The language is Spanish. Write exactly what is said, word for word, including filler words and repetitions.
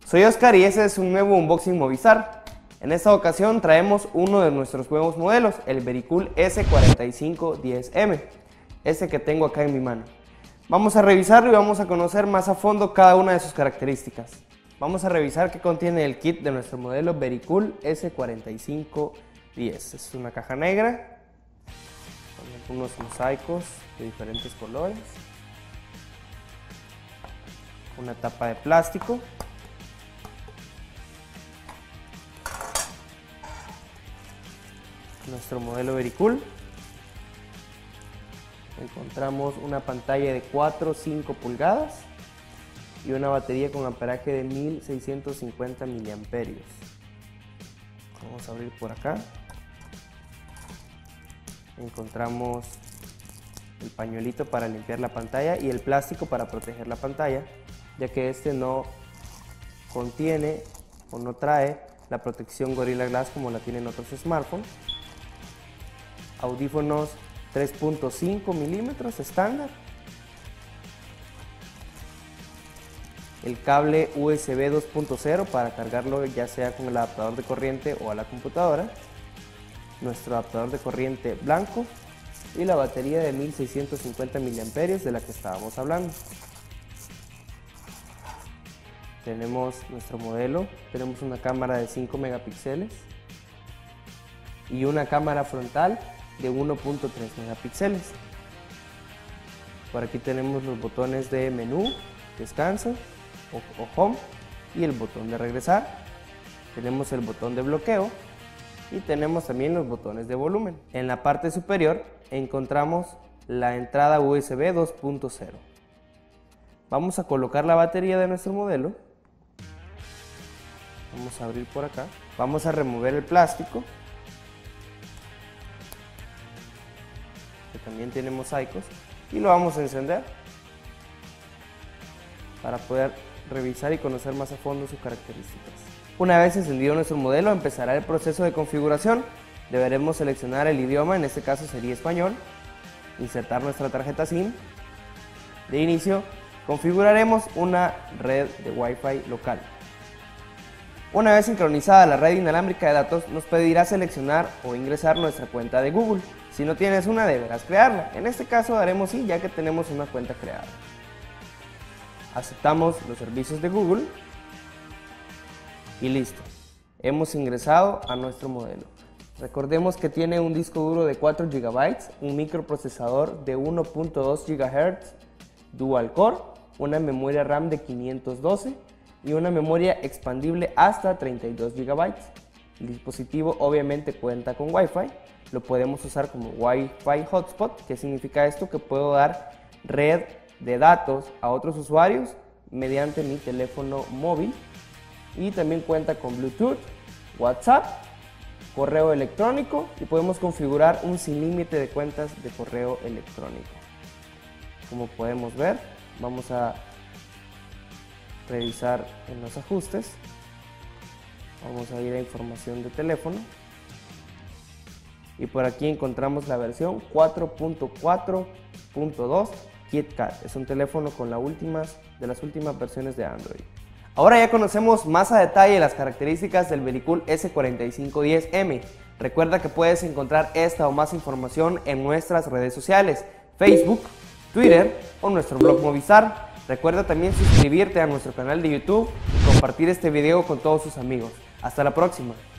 Soy Oscar y ese es un nuevo Unboxing Movistar. En esta ocasión traemos uno de nuestros nuevos modelos, el Vericool S cuarenta y cinco diez M, este que tengo acá en mi mano. Vamos a revisarlo y vamos a conocer más a fondo cada una de sus características. Vamos a revisar qué contiene el kit de nuestro modelo Vericool S cuarenta y cinco diez. Es una caja negra con algunos mosaicos de diferentes colores, una tapa de plástico, nuestro modelo Vericool. Encontramos una pantalla de cuatro a cinco pulgadas y una batería con amperaje de mil seiscientos cincuenta miliamperios. Vamos a abrir por acá. Encontramos el pañuelito para limpiar la pantalla y el plástico para proteger la pantalla, ya que este no contiene o no trae la protección Gorilla Glass como la tienen otros smartphones. Audífonos tres punto cinco milímetros estándar. El cable U S B dos punto cero para cargarlo ya sea con el adaptador de corriente o a la computadora. Nuestro adaptador de corriente blanco y la batería de mil seiscientos cincuenta miliamperios de la que estábamos hablando. Tenemos nuestro modelo, tenemos una cámara de cinco megapíxeles y una cámara frontal de uno punto tres megapíxeles. Por aquí tenemos los botones de menú, descanso o, o home y el botón de regresar. Tenemos el botón de bloqueo y tenemos también los botones de volumen. En la parte superior encontramos la entrada U S B dos punto cero. Vamos a colocar la batería de nuestro modelo. Vamos a abrir por acá. Vamos a remover el plástico, que también tiene mosaicos, y lo vamos a encender para poder revisar y conocer más a fondo sus características. Una vez encendido nuestro modelo, empezará el proceso de configuración. Deberemos seleccionar el idioma, en este caso sería español, insertar nuestra tarjeta SIM. De inicio, configuraremos una red de Wi-Fi local. Una vez sincronizada la red inalámbrica de datos, nos pedirá seleccionar o ingresar nuestra cuenta de Google. Si no tienes una, deberás crearla. En este caso daremos sí, ya que tenemos una cuenta creada. Aceptamos los servicios de Google y listo. Hemos ingresado a nuestro modelo. Recordemos que tiene un disco duro de cuatro gigabytes, un microprocesador de uno punto dos gigahertz dual core, una memoria RAM de quinientos doce y una memoria expandible hasta treinta y dos gigabytes. El dispositivo obviamente cuenta con Wi-Fi. Lo podemos usar como Wi-Fi hotspot. ¿Qué significa esto? Que puedo dar red de datos a otros usuarios mediante mi teléfono móvil, y también cuenta con Bluetooth, WhatsApp, correo electrónico, y podemos configurar un sin límite de cuentas de correo electrónico. Como podemos ver, vamos a revisar en los ajustes. Vamos a ir a información de teléfono y por aquí encontramos la versión cuatro punto cuatro punto dos KitKat. Es un teléfono con la últimas, de las últimas versiones de Android. Ahora ya conocemos más a detalle las características del Vericool S cuarenta y cinco diez M. Recuerda que puedes encontrar esta o más información en nuestras redes sociales, Facebook, Twitter o nuestro blog Movistar. Recuerda también suscribirte a nuestro canal de YouTube y compartir este video con todos tus amigos. Hasta la próxima.